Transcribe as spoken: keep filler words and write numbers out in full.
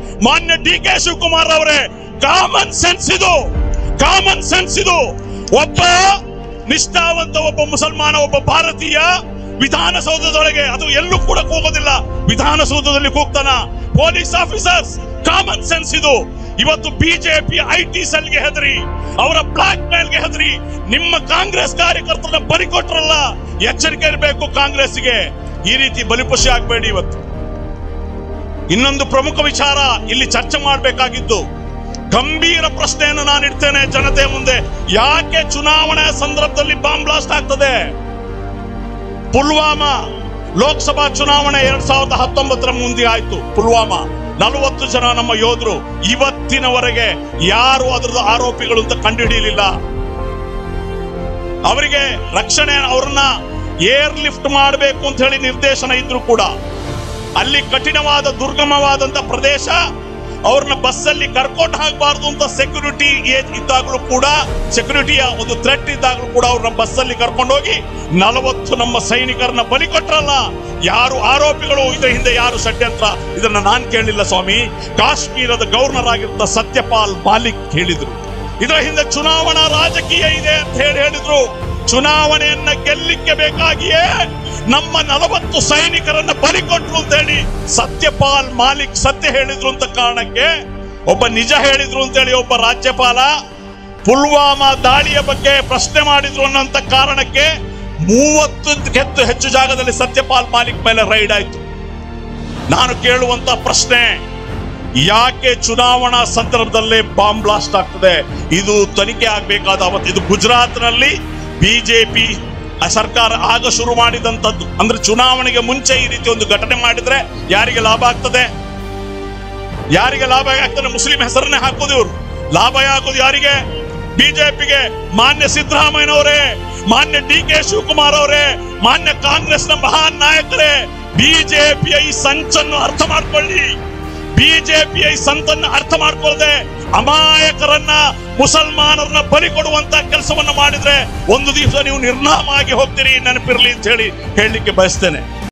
ಮಾನ್ಯ D K Shivakumar ಅವರೇ, common sense ಇದು, ಕಾಮನ್ ಸೆನ್ಸ್ ಇದು. ಒಬ್ಬ ನಿಷ್ಠಾವಂತ ಒಬ್ಬ ಮುಸಲ್ಮಾನ, ಒಬ್ಬ ಭಾರತೀಯ ವಿಧಾನಸೌಧದೊಳಗೆ, ಅದು ಎಲ್ಲೂ ಕೂಡ ಕೂಗೋದಿಲ್ಲ, ವಿಧಾನಸೌಧದಲ್ಲಿ ಕೂಗ್ತಾನ. ಪೊಲೀಸ್ ಆಫೀಸರ್ಸ್, ಕಾಮನ್ ಸೆನ್ಸ್ ಇದು. ಇವತ್ತು ಬಿಜೆಪಿ ಐ ಟಿ ಸೆಲ್ಗೆ ಹೆದರಿ, ಅವರ ಬ್ಲಾಕ್ ಮೇಲ್ಗೆ ಹೆದರಿ ನಿಮ್ಮ ಕಾಂಗ್ರೆಸ್ ಕಾರ್ಯಕರ್ತರನ್ನ ಬಲಿ ಕೊಟ್ರಲ್ಲ, ಎಚ್ಚರಿಕೆ ಇರಬೇಕು ಕಾಂಗ್ರೆಸ್ಗೆ. ಈ ರೀತಿ ಬಲಿಪಶು ಆಗಬೇಡಿ. ಇವತ್ತು ಇನ್ನೊಂದು ಪ್ರಮುಖ ವಿಚಾರ ಇಲ್ಲಿ ಚರ್ಚೆ ಮಾಡಬೇಕಾಗಿದ್ದು, ಗಂಭೀರ ಪ್ರಶ್ನೆಯನ್ನು ನಾನು ಇಡ್ತೇನೆ ಜನತೆ ಮುಂದೆ. ಯಾಕೆ ಚುನಾವಣೆ ಸಂದರ್ಭದಲ್ಲಿ ಬಾಂಬ್ ಬ್ಲಾಸ್ಟ್ ಆಗ್ತದೆ? ಪುಲ್ವಾಮಾ ಲೋಕಸಭಾ ಚುನಾವಣೆ ಎರಡ್ ಸಾವಿರದ ಹತ್ತೊಂಬತ್ತರ ಮುಂದೆ ಆಯ್ತು. ಪುಲ್ವಾಮಾ ನಲವತ್ತು ಜನ ನಮ್ಮ ಯೋಧರು, ಇವತ್ತಿನವರೆಗೆ ಯಾರು ಅದರದ ಆರೋಪಿಗಳು ಅಂತ ಕಂಡುಹಿಡಿಯಲಿಲ್ಲ. ಅವರಿಗೆ ರಕ್ಷಣೆ, ಅವರನ್ನ ಏರ್ ಲಿಫ್ಟ್ ಮಾಡಬೇಕು ಅಂತ ಹೇಳಿ ನಿರ್ದೇಶನ ಇದ್ರು ಕೂಡ, ಅಲ್ಲಿ ಕಠಿಣವಾದ ದುರ್ಗಮವಾದಂತ ಪ್ರದೇಶ, ಅವ್ರನ್ನ ಬಸ್ಸಲ್ಲಿ ಕರ್ಕೊಂಡು ಹಾಕಬಾರ್ದು ಅಂತ ಸೆಕ್ಯೂರಿಟಿ ಇದ್ದಾಗಲೂ ಕೂಡ, ಸೆಕ್ಯೂರಿಟಿಯ ಒಂದು ಥ್ರೆಟ್ ಇದ್ದಾಗಲೂ ಕೂಡ ಅವ್ರನ್ನ ಬಸ್ಸಲ್ಲಿ ಕರ್ಕೊಂಡು ಹೋಗಿ ನಲವತ್ತು ನಮ್ಮ ಸೈನಿಕರನ್ನ ಬಲಿ ಕೊಟ್ರಲ್ಲ. ಯಾರು ಆರೋಪಿಗಳು, ಇದರ ಹಿಂದೆ ಯಾರು ಷಡ್ಯಂತ್ರ? ಇದನ್ನ ನಾನು ಕೇಳಲಿಲ್ಲ ಸ್ವಾಮಿ, ಕಾಶ್ಮೀರದ ಗವರ್ನರ್ ಆಗಿದ್ದ ಸತ್ಯಪಾಲ್ ಮಾಲಿಕ್ ಹೇಳಿದ್ರು. ಇದರ ಹಿಂದೆ ಚುನಾವಣಾ ರಾಜಕೀಯ ಇದೆ ಅಂತ ಹೇಳಿ ಹೇಳಿದ್ರು. ಚುನಾವಣೆಯನ್ನ ಗೆಲ್ಲಿಕ್ಕೆ ಬೇಕಾಗಿಯೇ ನಮ್ಮ ನಲವತ್ತು ಸೈನಿಕರನ್ನ ಬಲಿ ಕೊಟ್ರು ಅಂತ ಹೇಳಿ ಸತ್ಯಪಾಲ್ ಮಾಲಿಕ್ ಸತ್ಯ ಹೇಳಿದ್ರು ಅಂತ ಕಾರಣಕ್ಕೆ, ಒಬ್ಬ ನಿಜ ಹೇಳಿದ್ರು ಅಂತ ಹೇಳಿ ಒಬ್ಬ ರಾಜ್ಯಪಾಲ ಪುಲ್ವಾಮಾ ದಾಳಿಯ ಬಗ್ಗೆ ಪ್ರಶ್ನೆ ಮಾಡಿದ್ರು ಅನ್ನೋಂತ ಕಾರಣಕ್ಕೆ ಮೂವತ್ತು ಹೆಚ್ಚು ಜಾಗದಲ್ಲಿ ಸತ್ಯಪಾಲ್ ಮಾಲಿಕ್ ಮೇಲೆ ರೈಡ್ ಆಯ್ತು. ನಾನು ಕೇಳುವಂತ ಪ್ರಶ್ನೆ, ಯಾಕೆ ಚುನಾವಣಾ ಸಂದರ್ಭದಲ್ಲೇ ಬಾಂಬ್ ಬ್ಲಾಸ್ಟ್ ಆಗ್ತದೆ? ಇದು ತನಿಖೆ ಆಗ್ಬೇಕಾದ ಅವತ್ತು. ಇದು ಗುಜರಾತ್ ನಲ್ಲಿ ಬಿಜೆಪಿ ಸರ್ಕಾರ ಆಗ ಶುರು ಮಾಡಿದಂಥದ್ದು. ಅಂದ್ರೆ ಚುನಾವಣೆಗೆ ಮುಂಚೆ ಈ ರೀತಿ ಒಂದು ಘಟನೆ ಮಾಡಿದ್ರೆ ಯಾರಿಗೆ ಲಾಭ ಆಗ್ತದೆ? ಯಾರಿಗೆ ಲಾಭ ಆಗ್ತದೆ? ಮುಸ್ಲಿಂ ಹೆಸರನ್ನೇ ಹಾಕೋದು ಇವರು. ಲಾಭ ಆಗೋದು ಯಾರಿಗೆ? ಬಿಜೆಪಿಗೆ. ಮಾನ್ಯ ಸಿದ್ದರಾಮಯ್ಯನವರೇ, ಮಾನ್ಯ ಡಿ ಕೆ ಶಿವಕುಮಾರ್ ಅವರೇ, ಮಾನ್ಯ ಕಾಂಗ್ರೆಸ್ನ ಮಹಾನ್ ನಾಯಕರೇ, ಬಿಜೆಪಿಯ ಈ ಸಂಚನ್ನು ಅರ್ಥ ಮಾಡ್ಕೊಳ್ಳಿ. ಬಿಜೆಪಿಯ ಈ ಸಂತನ್ನ ಅರ್ಥ ಮಾಡ್ಕೊಳ್ಳದೆ ಅಮಾಯಕರನ್ನ, ಮುಸಲ್ಮಾನರನ್ನ ಬಲಿ ಕೊಡುವಂತ ಕೆಲಸವನ್ನ ಮಾಡಿದ್ರೆ ಒಂದು ದಿವಸ ನೀವು ನಿರ್ನಾಮ ಆಗಿ ಹೋಗ್ತೀರಿ, ನೆನಪಿರ್ಲಿ ಅಂತ ಹೇಳಿ ಹೇಳಲಿಕ್ಕೆ ಬಯಸ್ತೇನೆ.